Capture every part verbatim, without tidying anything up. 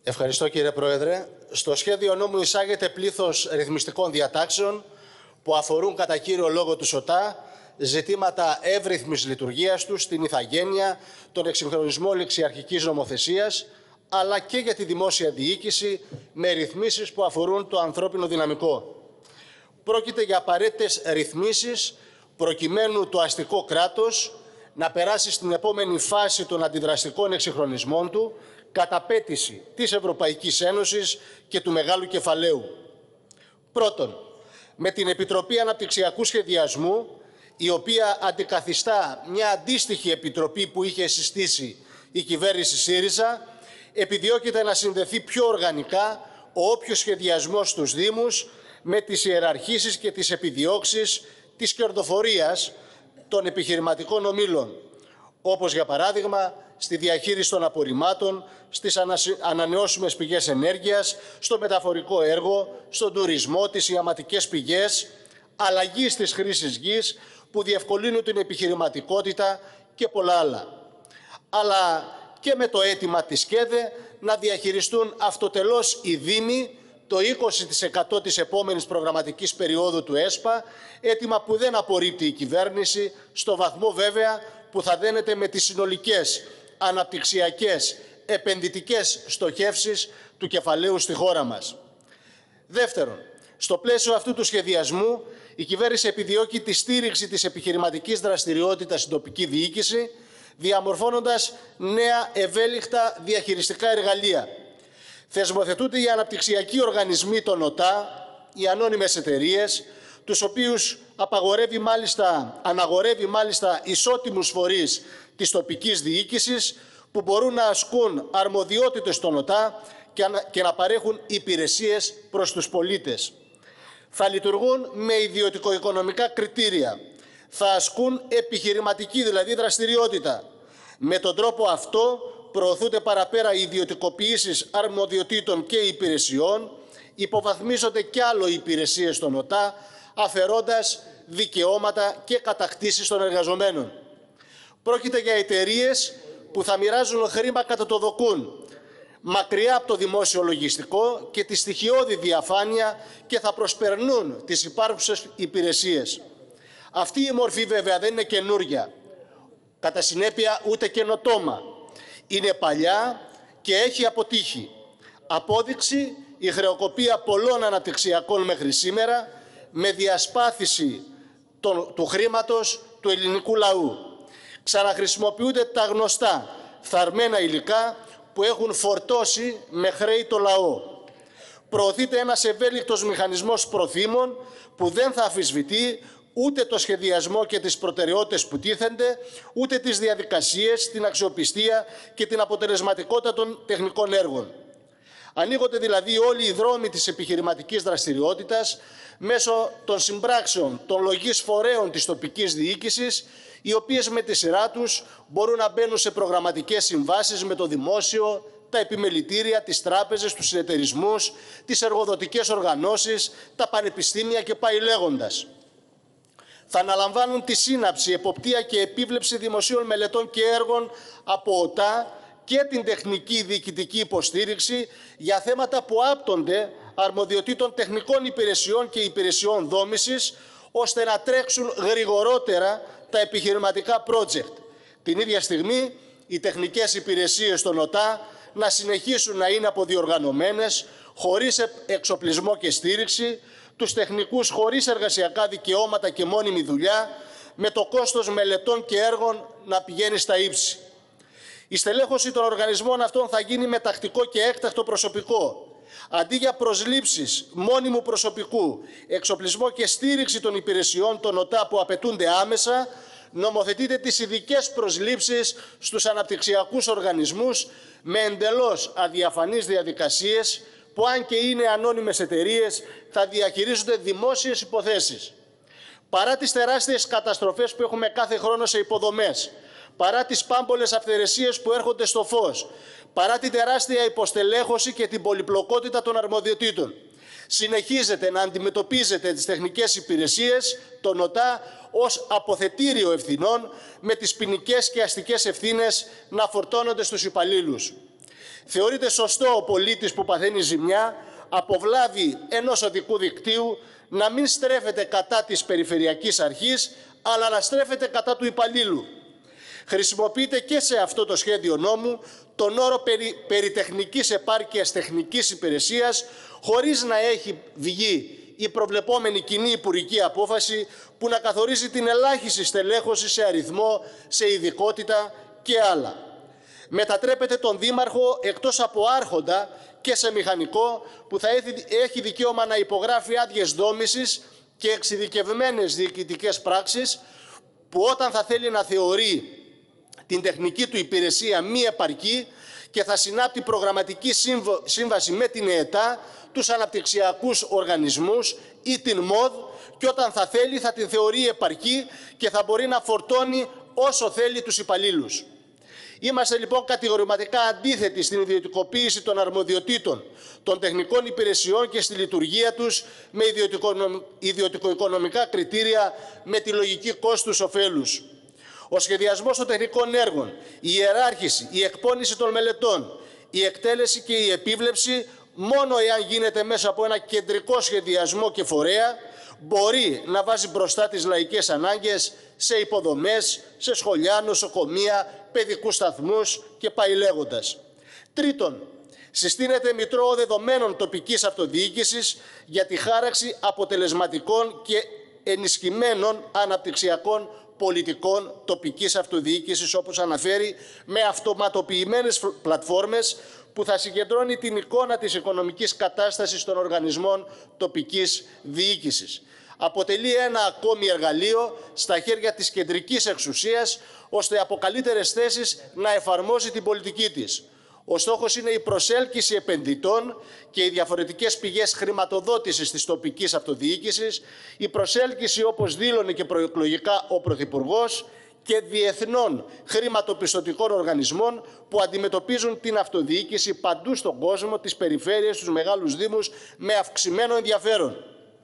Ευχαριστώ, κύριε Πρόεδρε. Στο σχέδιο νόμου εισάγεται πλήθος ρυθμιστικών διατάξεων που αφορούν κατά κύριο λόγο του ΣΟΤΑ ζητήματα εύρυθμης λειτουργίας τους, την ηθαγένεια, τον εξυγχρονισμό ληξιαρχικής νομοθεσίας, αλλά και για τη δημόσια διοίκηση με ρυθμίσεις που αφορούν το ανθρώπινο δυναμικό. Πρόκειται για απαραίτητες ρυθμίσεις προκειμένου το αστικό κράτος να περάσει στην επόμενη φάση των αντιδραστικών εξυγχρονισμών του κατ' απέτηση της Ευρωπαϊκής Ένωσης και του μεγάλου κεφαλαίου. Πρώτον, με την Επιτροπή Αναπτυξιακού Σχεδιασμού, η οποία αντικαθιστά μια αντίστοιχη επιτροπή που είχε συστήσει η κυβέρνηση ΣΥΡΙΖΑ, επιδιώκεται να συνδεθεί πιο οργανικά ο όποιος σχεδιασμός στους Δήμους με τις ιεραρχήσεις και τις επιδιώξεις της κερδοφορίας των επιχειρηματικών ομίλων, όπως για παράδειγμα στη διαχείριση των απορριμμάτων, στις ανανεώσιμες πηγές ενέργειας, στο μεταφορικό έργο, στον τουρισμό, τις ιαματικές πηγές, αλλαγή της χρήσης γης που διευκολύνουν την επιχειρηματικότητα και πολλά άλλα. Αλλά και με το αίτημα της ΚΕΔΕ να διαχειριστούν αυτοτελώς οι Δήμοι το είκοσι τοις εκατό της επόμενης προγραμματικής περίοδου του ΕΣΠΑ, αίτημα που δεν απορρίπτει η κυβέρνηση, στο βαθμό βέβαια που θα δένεται με τις συνολικές αναπτυξιακές επενδυτικές στοχεύσεις του κεφαλαίου στη χώρα μας. Δεύτερον, στο πλαίσιο αυτού του σχεδιασμού, η κυβέρνηση επιδιώκει τη στήριξη της επιχειρηματικής δραστηριότητας στην τοπική διοίκηση, διαμορφώνοντας νέα ευέλικτα διαχειριστικά εργαλεία. Θεσμοθετούνται οι αναπτυξιακοί οργανισμοί των ΟΤΑ, οι ανώνυμες εταιρείες, τους οποίους απαγορεύει μάλιστα, αναγορεύει μάλιστα ισότιμους φορείς της τοπικής διοίκησης που μπορούν να ασκούν αρμοδιότητες στον ΟΤΑ και να παρέχουν υπηρεσίες προς τους πολίτες. Θα λειτουργούν με ιδιωτικο-οικονομικά κριτήρια. Θα ασκούν επιχειρηματική δηλαδή δραστηριότητα. Με τον τρόπο αυτό προωθούνται παραπέρα οι ιδιωτικοποιήσεις αρμοδιοτήτων και υπηρεσιών, υποβαθμίζονται κι άλλο οι υπηρεσίες των ΟΤΑ, αφαιρώντας δικαιώματα και κατακτήσεις των εργαζομένων. Πρόκειται για εταιρείες που θα μοιράζουν χρήμα κατά το δοκούν, μακριά από το δημόσιο λογιστικό και τη στοιχειώδη διαφάνεια και θα προσπερνούν τις υπάρχουσες υπηρεσίες. Αυτή η μορφή βέβαια δεν είναι καινούρια, κατά συνέπεια ούτε καινοτόμα. Είναι παλιά και έχει αποτύχει. Απόδειξη η χρεοκοπία πολλών αναπτυξιακών μέχρι σήμερα με διασπάθηση του, του χρήματος του ελληνικού λαού. Ξαναχρησιμοποιούνται τα γνωστά φθαρμένα υλικά που έχουν φορτώσει με χρέη το λαό. Προωθείται ένας ευέλικτος μηχανισμός προθήμων που δεν θα αμφισβητεί ούτε το σχεδιασμό και τις προτεραιότητες που τίθενται, ούτε τις διαδικασίες, την αξιοπιστία και την αποτελεσματικότητα των τεχνικών έργων. Ανοίγονται δηλαδή όλοι οι δρόμοι της επιχειρηματικής δραστηριότητας μέσω των συμπράξεων των λογής φορέων της τοπικής διοίκησης, οι οποίες με τη σειρά τους μπορούν να μπαίνουν σε προγραμματικές συμβάσεις με το δημόσιο, τα επιμελητήρια, τις τράπεζες, τους συνεταιρισμούς, τις εργοδοτικές οργανώσεις, τα πανεπιστήμια και πάει λέγοντας. Θα αναλαμβάνουν τη σύναψη, εποπτεία και επίβλεψη δημοσίων μελετών και έργων από ΟΤΑ και την τεχνική διοικητική υποστήριξη για θέματα που άπτονται αρμοδιοτήτων τεχνικών υπηρεσιών και υπηρεσιών δόμησης, ώστε να τρέξουν γρηγορότερα τα επιχειρηματικά project. Την ίδια στιγμή, οι τεχνικές υπηρεσίες των ΟΤΑ να συνεχίσουν να είναι αποδιοργανωμένες, χωρίς εξοπλισμό και στήριξη, τους τεχνικούς χωρίς εργασιακά δικαιώματα και μόνιμη δουλειά, με το κόστος μελετών και έργων να πηγαίνει στα ύψη. Η στελέχωση των οργανισμών αυτών θα γίνει με τακτικό και έκτακτο προσωπικό. Αντί για προσλήψεις μόνιμου προσωπικού, εξοπλισμό και στήριξη των υπηρεσιών των ΟΤΑ που απαιτούνται άμεσα, νομοθετείται τις ειδικές προσλήψεις στους αναπτυξιακούς οργανισμούς με εντελώς αδιαφανείς διαδικασίες που αν και είναι ανώνυμες εταιρείες θα διαχειρίζονται δημόσιες υποθέσεις. Παρά τις τεράστιες καταστροφές που έχουμε κάθε χρόνο σε υποδομές, παρά τις πάμπολες αυθαιρεσίες που έρχονται στο φως, παρά την τεράστια υποστελέχωση και την πολυπλοκότητα των αρμοδιοτήτων, συνεχίζεται να αντιμετωπίζετε τις τεχνικές υπηρεσίες, τον ΟΤΑ, ως αποθετήριο ευθυνών, με τις ποινικές και αστικές ευθύνες να φορτώνονται στους υπαλλήλους. Θεωρείται σωστό ο πολίτης που παθαίνει ζημιά από βλάβη ενός οδικού δικτύου να μην στρέφεται κατά της περιφερειακής αρχής, αλλά να στρέφεται κατά του υπαλλήλου. Χρησιμοποιείται και σε αυτό το σχέδιο νόμου τον όρο περί, περί τεχνικής επάρκειας τεχνικής υπηρεσίας, χωρίς να έχει βγει η προβλεπόμενη κοινή υπουργική απόφαση που να καθορίζει την ελάχιστη στελέχωση σε αριθμό, σε ειδικότητα και άλλα. Μετατρέπεται τον δήμαρχο εκτός από άρχοντα και σε μηχανικό που θα έχει δικαίωμα να υπογράφει άδειες δόμησης και εξειδικευμένες διοικητικές πράξεις, που όταν θα θέλει να θεωρεί την τεχνική του υπηρεσία μη επαρκή και θα συνάπτει προγραμματική σύμβαση με την ΕΕΤΑ, τους αναπτυξιακούς οργανισμούς ή την ΜΟΔ, και όταν θα θέλει θα την θεωρεί επαρκή και θα μπορεί να φορτώνει όσο θέλει τους υπαλλήλους. Είμαστε λοιπόν κατηγορηματικά αντίθετοι στην ιδιωτικοποίηση των αρμοδιοτήτων των τεχνικών υπηρεσιών και στη λειτουργία τους με ιδιωτικοοικονομικά κριτήρια, με τη λογική κόστους-οφέλους. Ο σχεδιασμός των τεχνικών έργων, η ιεράρχηση, η εκπόνηση των μελετών, η εκτέλεση και η επίβλεψη, μόνο εάν γίνεται μέσα από ένα κεντρικό σχεδιασμό και φορέα, μπορεί να βάζει μπροστά τις λαϊκές ανάγκες σε υποδομές, σε σχολιά, νοσοκομεία, παιδικούς σταθμούς και πάει λέγοντας. Τρίτον, συστήνεται μητρό δεδομένων τοπικής αυτοδιοίκησης για τη χάραξη αποτελεσματικών και ενισχυμένων αναπτυξιακών πολιτικών τοπικής αυτοδιοίκησης, όπως αναφέρει, με αυτοματοποιημένες πλατφόρμες που θα συγκεντρώνει την εικόνα της οικονομικής κατάστασης των οργανισμών τοπικής διοίκησης. Αποτελεί ένα ακόμη εργαλείο στα χέρια της κεντρικής εξουσίας, ώστε από καλύτερες θέσεις να εφαρμόζει την πολιτική της. Ο στόχος είναι η προσέλκυση επενδυτών και οι διαφορετικές πηγές χρηματοδότησης της τοπικής αυτοδιοίκησης, η προσέλκυση, όπως δήλωνε και προεκλογικά ο Πρωθυπουργός, και διεθνών χρηματοπιστωτικών οργανισμών που αντιμετωπίζουν την αυτοδιοίκηση παντού στον κόσμο, τις περιφέρειες, τους μεγάλους δήμους, με αυξημένο ενδιαφέρον.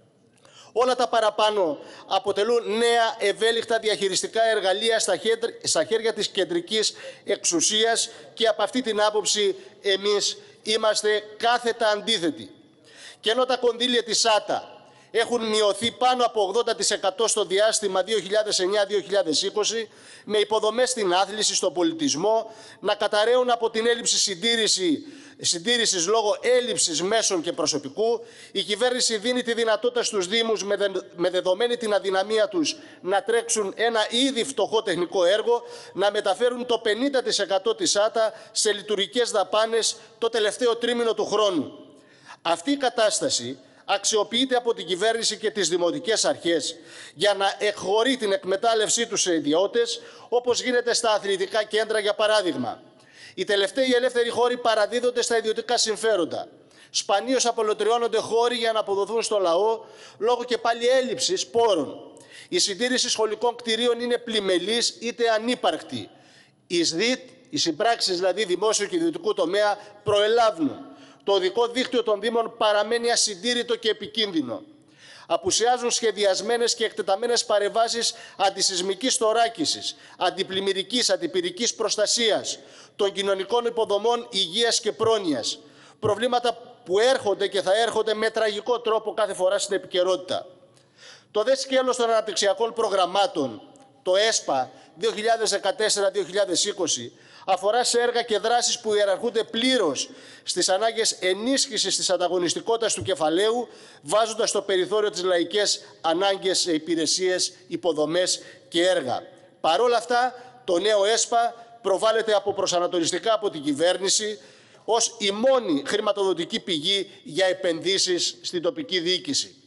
Όλα τα παραπάνω αποτελούν νέα ευέλικτα διαχειριστικά εργαλεία στα χέρια της κεντρικής εξουσίας και από αυτή την άποψη εμείς είμαστε κάθετα αντίθετοι. Και ενώ τα κονδύλια της ΆΤΑ έχουν μειωθεί πάνω από ογδόντα τοις εκατό στο διάστημα δύο χιλιάδες εννιά με δύο χιλιάδες είκοσι, με υποδομές στην άθληση, στον πολιτισμό, να καταραίουν από την έλλειψη συντήρηση, συντήρησης λόγω έλλειψης μέσων και προσωπικού, η κυβέρνηση δίνει τη δυνατότητα στους Δήμους, με, δε, με δεδομένη την αδυναμία τους, να τρέξουν ένα ήδη φτωχό τεχνικό έργο, να μεταφέρουν το πενήντα τοις εκατό της ΆΤΑ σε λειτουργικές δαπάνες το τελευταίο τρίμηνο του χρόνου. Αυτή η κατάσταση αξιοποιείται από την κυβέρνηση και τις δημοτικές αρχές για να εκχωρεί την εκμετάλλευσή τους σε ιδιώτες, όπως γίνεται στα αθλητικά κέντρα, για παράδειγμα. Οι τελευταίοι ελεύθεροι χώροι παραδίδονται στα ιδιωτικά συμφέροντα. Σπανίως απολωτριώνονται χώροι για να αποδοθούν στο λαό, λόγω και πάλι έλλειψης πόρων. Η συντήρηση σχολικών κτηρίων είναι πλημελής είτε ανύπαρκτη. Οι ΣΔΙΤ, οι συμπράξεις δηλαδή δημόσιου και ιδιωτικού τομέα, προελάβουν. Το οδικό δίκτυο των Δήμων παραμένει ασυντήρητο και επικίνδυνο. Απουσιάζουν σχεδιασμένες και εκτεταμένες παρεμβάσεις αντισυσμικής θωράκισης, αντιπλημμυρικής, αντιπυρικής προστασίας, των κοινωνικών υποδομών υγείας και πρόνοιας. Προβλήματα που έρχονται και θα έρχονται με τραγικό τρόπο κάθε φορά στην επικαιρότητα. Το δε σκέλος των αναπτυξιακών προγραμμάτων, το ΕΣΠΑ δύο χιλιάδες δεκατέσσερα με δύο χιλιάδες είκοσι, αφορά σε έργα και δράσεις που ιεραρχούνται πλήρως στις ανάγκες ενίσχυσης της ανταγωνιστικότητας του κεφαλαίου, βάζοντας στο περιθώριο τις λαϊκές ανάγκες σε υπηρεσίες, υποδομές και έργα. Παρ' όλα αυτά, το νέο ΕΣΠΑ προβάλλεται από προσανατολιστικά από την κυβέρνηση ως η μόνη χρηματοδοτική πηγή για επενδύσεις στην τοπική διοίκηση.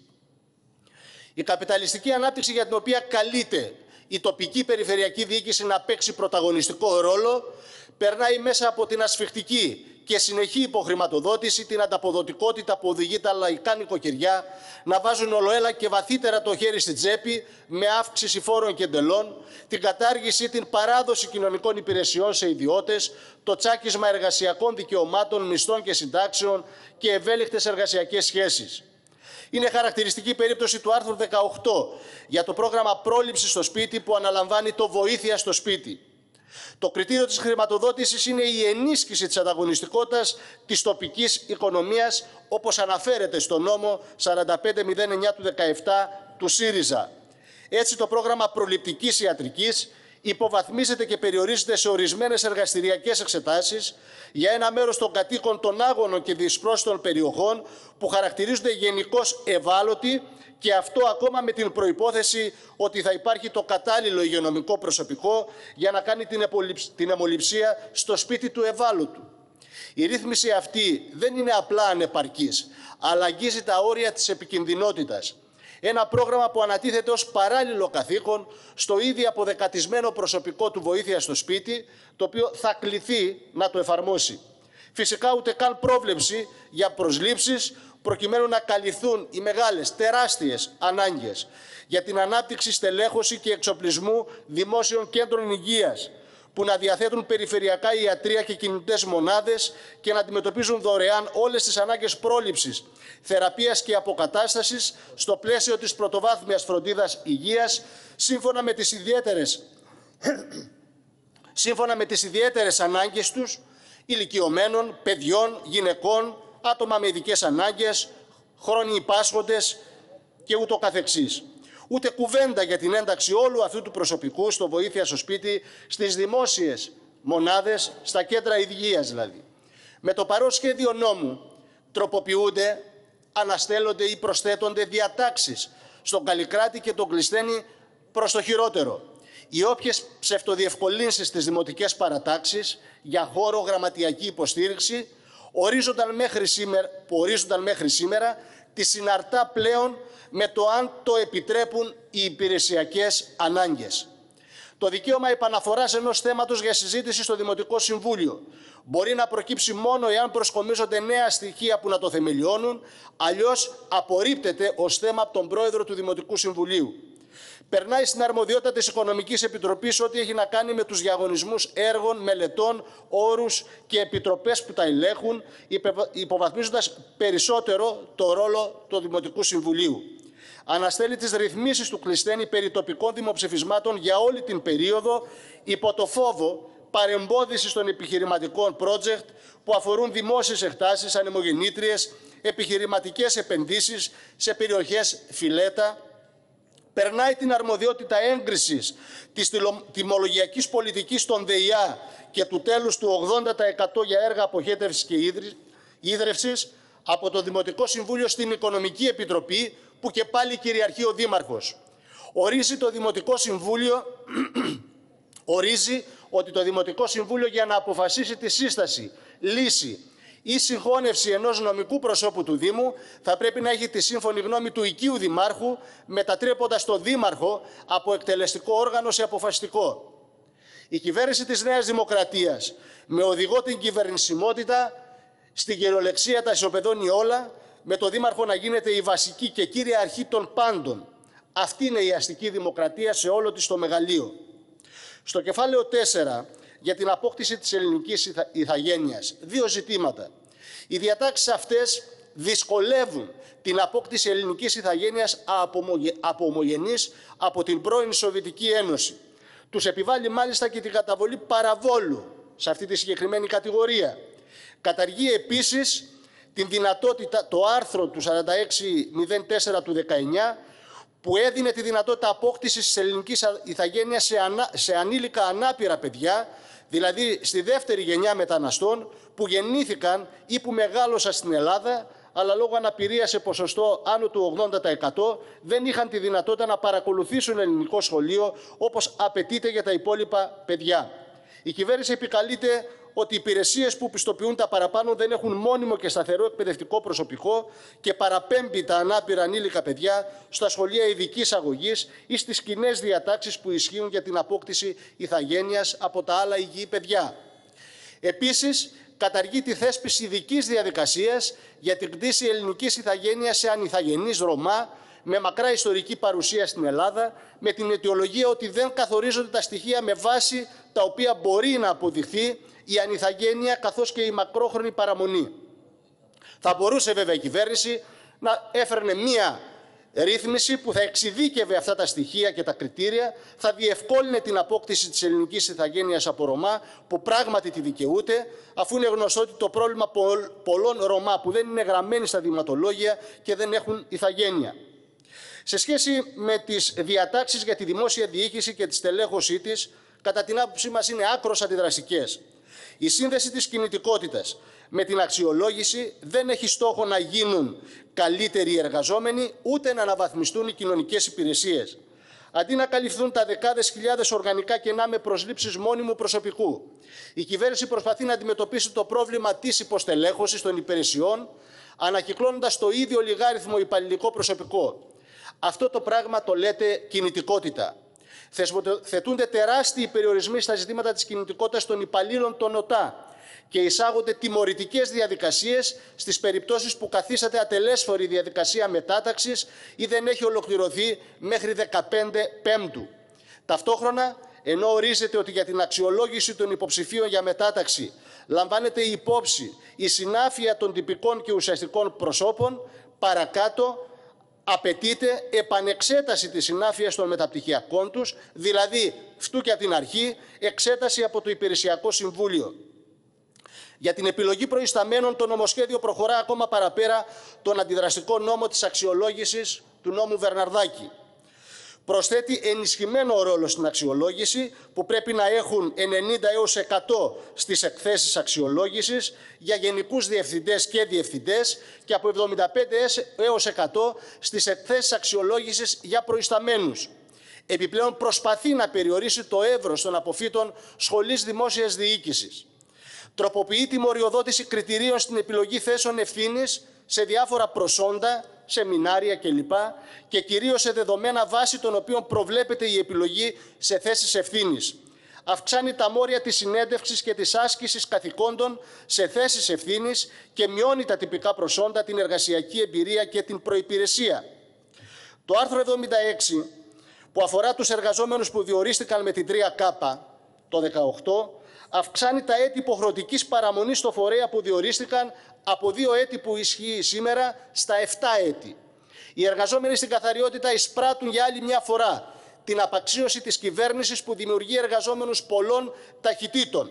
Η καπιταλιστική ανάπτυξη, για την οποία καλείται η τοπική περιφερειακή διοίκηση να παίξει πρωταγωνιστικό ρόλο, περνάει μέσα από την ασφιχτική και συνεχή υποχρηματοδότηση, την ανταποδοτικότητα που οδηγεί τα λαϊκά νοικοκυριά να βάζουν ολοέλα και βαθύτερα το χέρι στη τσέπη με αύξηση φόρων και εντελών, την κατάργηση, την παράδοση κοινωνικών υπηρεσιών σε ιδιώτες, το τσάκισμα εργασιακών δικαιωμάτων, μισθών και συντάξεων και ευέλικτες εργασιακές σχέσεις. Είναι χαρακτηριστική περίπτωση του άρθρου δεκαοκτώ για το πρόγραμμα πρόληψης στο σπίτι, που αναλαμβάνει το βοήθεια στο σπίτι. Το κριτήριο της χρηματοδότησης είναι η ενίσχυση της ανταγωνιστικότητας της τοπικής οικονομίας, όπως αναφέρεται στο νόμο σαράντα πέντε μηδέν εννιά του δεκαεπτά του ΣΥΡΙΖΑ. Έτσι, το πρόγραμμα προληπτικής ιατρικής υποβαθμίζεται και περιορίζεται σε ορισμένες εργαστηριακές εξετάσεις για ένα μέρος των κατοίκων των άγωνων και δυσπρόσιτων περιοχών που χαρακτηρίζονται γενικώς ευάλωτοι, και αυτό ακόμα με την προϋπόθεση ότι θα υπάρχει το κατάλληλο υγειονομικό προσωπικό για να κάνει την αιμοληψία στο σπίτι του ευάλωτου. Η ρύθμιση αυτή δεν είναι απλά ανεπαρκής, αλλά αγγίζει τα όρια της επικινδυνότητας. Ένα πρόγραμμα που ανατίθεται ως παράλληλο καθήκον στο ήδη αποδεκατισμένο προσωπικό του βοήθεια στο σπίτι, το οποίο θα κληθεί να το εφαρμόσει. Φυσικά ούτε καν πρόβλεψη για προσλήψεις, προκειμένου να καλυφθούν οι μεγάλες, τεράστιες ανάγκες για την ανάπτυξη, στελέχωση και εξοπλισμού δημόσιων κέντρων υγείας, που να διαθέτουν περιφερειακά ιατρεία και κινητές μονάδες και να αντιμετωπίζουν δωρεάν όλες τις ανάγκες πρόληψης, θεραπείας και αποκατάστασης στο πλαίσιο της πρωτοβάθμιας φροντίδας υγείας, σύμφωνα με τις ιδιαίτερες, σύμφωνα με τις ιδιαίτερες ανάγκες τους, ηλικιωμένων, παιδιών, γυναικών, άτομα με ειδικές ανάγκες, χρόνιοι πάσχοντες και ούτω καθεξής. Ούτε κουβέντα για την ένταξη όλου αυτού του προσωπικού στο βοήθεια στο σπίτι, στις δημόσιες μονάδες, στα κέντρα υγείας δηλαδή. Με το παρόν σχέδιο νόμου τροποποιούνται, αναστέλλονται ή προσθέτονται διατάξεις στον Καλλικράτη και τον Κλεισθένη προς το χειρότερο. Οι όποιες ψευτοδιευκολύνσεις στις δημοτικές παρατάξεις για χώρο γραμματιακή υποστήριξη ορίζονταν μέχρι σήμερα, που ορίζονταν μέχρι σήμερα τη συναρτά πλέον με το αν το επιτρέπουν οι υπηρεσιακές ανάγκες. Το δικαίωμα επαναφοράς ενός θέματος για συζήτηση στο Δημοτικό Συμβούλιο μπορεί να προκύψει μόνο εάν προσκομίζονται νέα στοιχεία που να το θεμελιώνουν, αλλιώς απορρίπτεται ως θέμα από τον Πρόεδρο του Δημοτικού Συμβουλίου. Περνάει στην αρμοδιότητα της Οικονομικής Επιτροπής ό,τι έχει να κάνει με τους διαγωνισμούς έργων, μελετών, όρους και επιτροπές που τα ελέγχουν, υποβαθμίζοντας περισσότερο το ρόλο του Δημοτικού Συμβουλίου. Αναστέλει τις ρυθμίσεις του Κλεισθένη περί τοπικών δημοψηφισμάτων για όλη την περίοδο, υπό το φόβο παρεμπόδισης των επιχειρηματικών project που αφορούν δημόσιες εκτάσεις, ανεμογεννήτριες, επιχειρηματικές επενδύσεις σε περιοχές φιλέτα. Περνάει την αρμοδιότητα έγκρισης της τιμολογιακής πολιτικής των ΔΕΙΑ και του τέλους του ογδόντα τοις εκατό για έργα αποχέτευσης και ίδρευσης από το Δημοτικό Συμβούλιο στην Οικονομική Επιτροπή, που και πάλι κυριαρχεί ο Δήμαρχος. Ορίζει το Δημοτικό Συμβούλιο, ορίζει ότι το Δημοτικό Συμβούλιο για να αποφασίσει τη σύσταση, λύση ή συγχώνευση ενός νομικού προσώπου του Δήμου θα πρέπει να έχει τη σύμφωνη γνώμη του οικείου Δημάρχου, μετατρέποντας το Δήμαρχο από εκτελεστικό όργανο σε αποφασιστικό. Η κυβέρνηση της Νέας Δημοκρατίας, με οδηγό την κυβερνησιμότητα, στην κυριολεξία τα ισοπεδώνει όλα, με το Δήμαρχο να γίνεται η βασική και κύρια αρχή των πάντων. Αυτή είναι η αστική δημοκρατία σε όλο της το μεγαλείο. Στο κεφάλαιο τέσσερα, για την απόκτηση της ελληνικής ηθαγένειας, δύο ζητήματα. Οι διατάξεις αυτές δυσκολεύουν την απόκτηση ελληνικής ηθαγένειας από ομογενείς από την πρώην Σοβιετική Ένωση. Τους επιβάλλει μάλιστα και την καταβολή παραβόλου σε αυτή τη συγκεκριμένη κατηγορία. Καταργεί επίσης την δυνατότητα, το άρθρο του σαράντα έξι μηδέν τέσσερα του δεκαεννιά, που έδινε τη δυνατότητα απόκτησης της ελληνικής ηθαγένειας σε, ανά, σε ανήλικα ανάπηρα παιδιά, δηλαδή στη δεύτερη γενιά μεταναστών που γεννήθηκαν ή που μεγάλωσαν στην Ελλάδα, αλλά λόγω αναπηρίας σε ποσοστό άνω του ογδόντα τοις εκατό δεν είχαν τη δυνατότητα να παρακολουθήσουν ελληνικό σχολείο όπως απαιτείται για τα υπόλοιπα παιδιά. Η κυβέρνηση επικαλείται ότι οι υπηρεσίες που πιστοποιούν τα παραπάνω δεν έχουν μόνιμο και σταθερό εκπαιδευτικό προσωπικό και παραπέμπει τα ανάπηρα ανήλικα παιδιά στα σχολεία ειδικής αγωγής ή στις κοινές διατάξεις που ισχύουν για την απόκτηση ηθαγένειας από τα άλλα υγιή παιδιά. Επίσης, καταργεί τη θέσπιση ειδικής διαδικασίας για την κτήση ελληνικής ηθαγένειας σε ανηθαγενείς Ρωμά με μακρά ιστορική παρουσία στην Ελλάδα, με την αιτιολογία ότι δεν καθορίζονται τα στοιχεία με βάση τα οποία μπορεί να αποδειχθεί η ανηθαγένεια καθώς και η μακρόχρονη παραμονή. Θα μπορούσε βέβαια η κυβέρνηση να έφερνε μία Ρύθμιση που θα εξειδίκευε αυτά τα στοιχεία και τα κριτήρια, θα διευκόλυνε την απόκτηση της ελληνικής ηθαγένειας από Ρωμά, που πράγματι τη δικαιούται, αφού είναι γνωστό ότι το πρόβλημα πολλών Ρωμά που δεν είναι γραμμένοι στα δειγματολόγια και δεν έχουν ηθαγένεια. Σε σχέση με τις διατάξεις για τη δημόσια διοίκηση και τη στελέχωσή της, κατά την άποψή μας είναι άκρως αντιδραστικές. Η σύνδεση της κινητικότητας με την αξιολόγηση δεν έχει στόχο να γίνουν καλύτεροι οι εργαζόμενοι, ούτε να αναβαθμιστούν οι κοινωνικές υπηρεσίες. Αντί να καλυφθούν τα δεκάδες χιλιάδες οργανικά κενά με προσλήψεις μόνιμου προσωπικού, η κυβέρνηση προσπαθεί να αντιμετωπίσει το πρόβλημα της υποστελέχωσης των υπηρεσιών, ανακυκλώνοντας το ίδιο λιγάριθμο υπαλληλικό προσωπικό. Αυτό το πράγμα το λέτε κινητικότητα. Θετούνται τεράστιοι περιορισμοί στα ζητήματα της κινητικότητας των υπαλλήλων των ΟΤΑ και εισάγονται τιμωρητικές διαδικασίες στις περιπτώσεις που καθίσταται ατελέσφορη διαδικασία μετάταξης ή δεν έχει ολοκληρωθεί μέχρι δεκαπέντε Πέμπτου. Ταυτόχρονα, ενώ ορίζεται ότι για την αξιολόγηση των υποψηφίων για μετάταξη λαμβάνεται η υπόψη η συνάφεια των τυπικών και ουσιαστικών προσώπων, παρακάτω απαιτείται επανεξέταση της συνάφειας των μεταπτυχιακών τους, δηλαδή φτού και από την αρχή εξέταση από το Υπηρεσιακό Συμβούλιο. Για την επιλογή προϊσταμένων, το νομοσχέδιο προχωρά ακόμα παραπέρα τον αντιδραστικό νόμο της αξιολόγησης του νόμου Βερναρδάκη. Προσθέτει ενισχυμένο ρόλο στην αξιολόγηση που πρέπει να έχουν ενενήντα έως εκατό στις εκθέσεις αξιολόγησης για γενικούς διευθυντές και διευθυντές και από εβδομήντα πέντε έως εκατό στις εκθέσεις αξιολόγησης για προϊσταμένους. Επιπλέον προσπαθεί να περιορίσει το εύρος των αποφύτων σχολής δημόσιας διοίκησης. Τροποποιεί τη μοριοδότηση κριτηρίων στην επιλογή θέσεων ευθύνης σε διάφορα προσόντα, σεμινάρια κλπ. Και κυρίως σε δεδομένα βάση των οποίων προβλέπεται η επιλογή σε θέσεις ευθύνης. Αυξάνει τα μόρια της συνέντευξης και της άσκησης καθηκόντων σε θέσεις ευθύνης και μειώνει τα τυπικά προσόντα, την εργασιακή εμπειρία και την προϋπηρεσία. Το άρθρο εβδομήντα έξι, που αφορά τους εργαζόμενους που διορίστηκαν με την τρία Κάπα το δεκαοκτώ, αυξάνει τα έτη υποχρεωτικής παραμονής στο φορέα που διορίστηκαν από δύο έτη που ισχύει σήμερα στα επτά έτη. Οι εργαζόμενοι στην καθαριότητα εισπράττουν για άλλη μια φορά την απαξίωση της κυβέρνησης που δημιουργεί εργαζόμενους πολλών ταχυτήτων.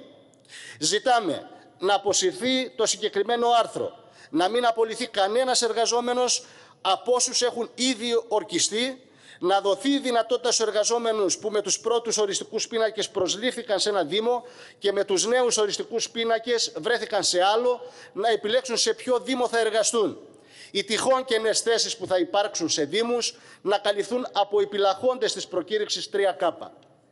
Ζητάμε να αποσυρθεί το συγκεκριμένο άρθρο, να μην απολυθεί κανένας εργαζόμενος από όσους έχουν ήδη ορκιστεί, να δοθεί η δυνατότητα στους εργαζόμενους που με τους πρώτους οριστικούς πίνακες προσλήφθηκαν σε ένα δήμο και με τους νέους οριστικούς πίνακες βρέθηκαν σε άλλο, να επιλέξουν σε ποιο δήμο θα εργαστούν. Οι τυχόν κενές θέσεις που θα υπάρξουν σε δήμους να καλυφθούν από επιλαχόντες της προκήρυξης τρία Κάπα.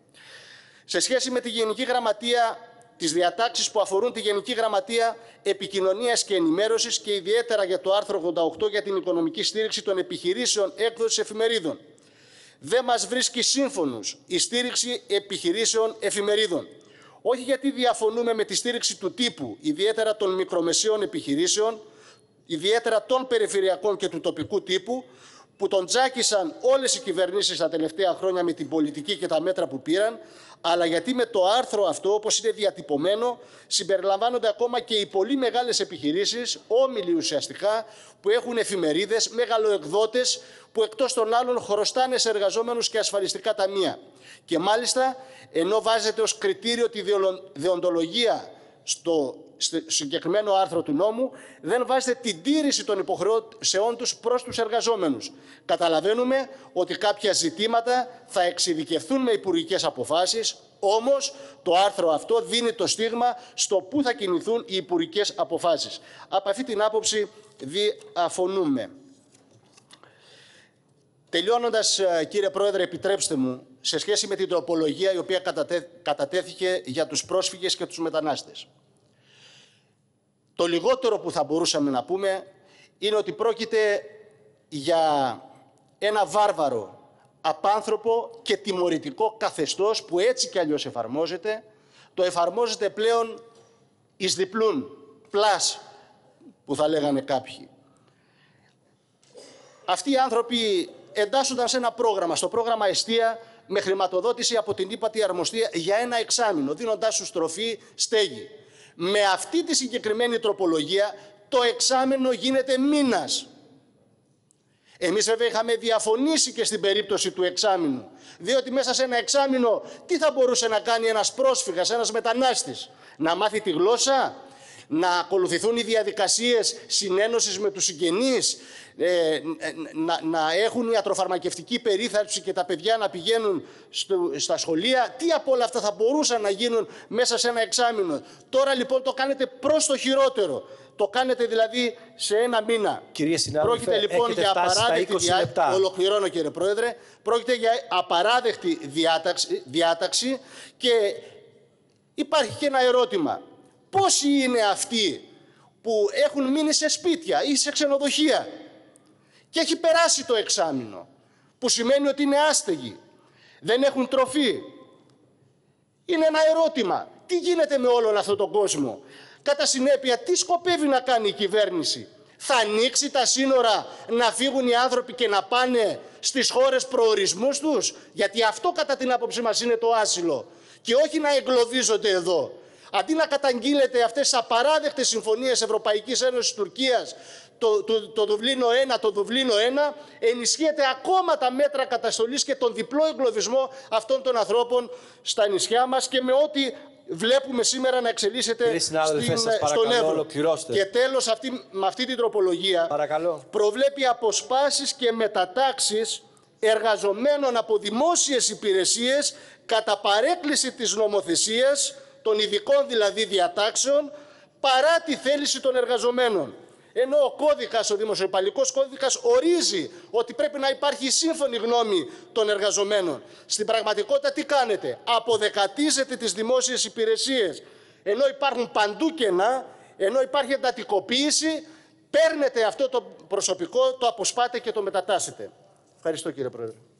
Σε σχέση με τη Γενική Γραμματεία, τις διατάξεις που αφορούν τη Γενική Γραμματεία Επικοινωνίας και Ενημέρωσης και ιδιαίτερα για το άρθρο ογδόντα οκτώ για την οικονομική στήριξη των επιχειρήσεων έκδοσης εφημερίδων. Δεν μας βρίσκει σύμφωνους η στήριξη επιχειρήσεων εφημερίδων. Όχι γιατί διαφωνούμε με τη στήριξη του τύπου, ιδιαίτερα των μικρομεσαίων επιχειρήσεων, ιδιαίτερα των περιφερειακών και του τοπικού τύπου, που τον τζάκισαν όλες οι κυβερνήσεις τα τελευταία χρόνια με την πολιτική και τα μέτρα που πήραν, αλλά γιατί με το άρθρο αυτό, όπως είναι διατυπωμένο, συμπεριλαμβάνονται ακόμα και οι πολύ μεγάλες επιχειρήσεις, όμιλοι ουσιαστικά, που έχουν εφημερίδες, μεγαλοεκδότες, που εκτός των άλλων χρωστάνε σε εργαζόμενους και ασφαλιστικά ταμεία. Και μάλιστα, ενώ βάζεται ως κριτήριο τη δεοντολογία στο συγκεκριμένο άρθρο του νόμου, δεν βάζετε την τήρηση των υποχρεώσεών τους προς τους εργαζόμενους. Καταλαβαίνουμε ότι κάποια ζητήματα θα εξειδικευθούν με υπουργικές αποφάσεις, όμως το άρθρο αυτό δίνει το στίγμα στο πού θα κινηθούν οι υπουργικές αποφάσεις. Από αυτή την άποψη διαφωνούμε. Τελειώνοντας, κύριε Πρόεδρε, επιτρέψτε μου, σε σχέση με την τροπολογία η οποία κατατέ, κατατέθηκε για τους πρόσφυγες και τους μετανάστες. Το λιγότερο που θα μπορούσαμε να πούμε είναι ότι πρόκειται για ένα βάρβαρο, απάνθρωπο και τιμωρητικό καθεστώς που έτσι κι αλλιώς εφαρμόζεται. Το εφαρμόζεται πλέον εις διπλούν, πλάς, που θα λέγανε κάποιοι. Αυτοί οι άνθρωποι εντάσσονταν σε ένα πρόγραμμα, στο πρόγραμμα Εστία, με χρηματοδότηση από την ύπατη αρμοστία για ένα εξάμηνο, δίνοντάς τους τροφή, στέγη. Με αυτή τη συγκεκριμένη τροπολογία το εξάμηνο γίνεται μήνας. Εμείς βέβαια είχαμε διαφωνήσει και στην περίπτωση του εξάμηνου, διότι μέσα σε ένα εξάμηνο τι θα μπορούσε να κάνει ένας πρόσφυγας, ένας μετανάστης? Να μάθει τη γλώσσα, να ακολουθηθούν οι διαδικασίες συνένωσης με τους συγγενείς, ε, να, να έχουν ιατροφαρμακευτική περίθαλψη και τα παιδιά να πηγαίνουν στο, στα σχολεία. Τι από όλα αυτά θα μπορούσαν να γίνουν μέσα σε ένα εξάμηνο? Τώρα λοιπόν το κάνετε προς το χειρότερο. Το κάνετε δηλαδή σε ένα μήνα. Κύριε συνάδελφε, πρόκειται λοιπόν για απαράδεκτη διάταξη. Ολοκληρώνω, κύριε Πρόεδρε. Πρόκειται για απαράδεκτη διάταξη, διάταξη και υπάρχει και ένα ερώτημα. Πόσοι είναι αυτοί που έχουν μείνει σε σπίτια ή σε ξενοδοχεία και έχει περάσει το εξάμηνο, που σημαίνει ότι είναι άστεγοι, δεν έχουν τροφή? Είναι ένα ερώτημα. Τι γίνεται με όλον αυτόν τον κόσμο? Κατά συνέπεια, τι σκοπεύει να κάνει η κυβέρνηση? Θα ανοίξει τα σύνορα να φύγουν οι άνθρωποι και να πάνε στις χώρες προορισμούς τους? Γιατί αυτό κατά την άποψή μας είναι το άσυλο. Και όχι να εγκλωβίζονται εδώ. Αντί να καταγγείλετε αυτές τις απαράδεκτες συμφωνίες Ευρωπαϊκής Ένωσης Τουρκίας, το, το, το Δουβλίνο ένα, το Δουβλίνο ένα, ενισχύεται ακόμα τα μέτρα καταστολής και τον διπλό εγκλωβισμό αυτών των ανθρώπων στα νησιά μας και με ό,τι βλέπουμε σήμερα να εξελίσσεται στην, στον Εύρο. Και τέλος, αυτή, με αυτή την τροπολογία παρακαλώ. προβλέπει αποσπάσεις και μετατάξεις εργαζομένων από δημόσιες υπηρεσίες κατά παρέκκληση της νομοθεσίας, των ειδικών δηλαδή διατάξεων, παρά τη θέληση των εργαζομένων. Ενώ ο κώδικας, ο δημοσιοϊπαλλικός κώδικας ορίζει ότι πρέπει να υπάρχει σύμφωνη γνώμη των εργαζομένων. Στην πραγματικότητα τι κάνετε? Αποδεκατίζετε τις δημόσιες υπηρεσίες. Ενώ υπάρχουν παντού κενά, ενώ υπάρχει εντατικοποίηση, παίρνετε αυτό το προσωπικό, το αποσπάτε και το μετατάσσετε. Ευχαριστώ, κύριε Πρόεδρε.